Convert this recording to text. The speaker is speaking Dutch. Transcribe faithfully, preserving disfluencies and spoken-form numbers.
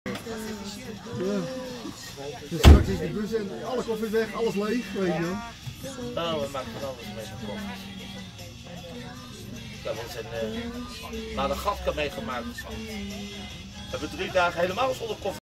Ja. Dus straks is de bus en alle koffie weg, alles leeg, weet je wel. Oh, we maken van alles mee met koffie. Ik heb wel eens een uh, Madagaskar meegemaakt. We hebben drie dagen helemaal zonder koffie.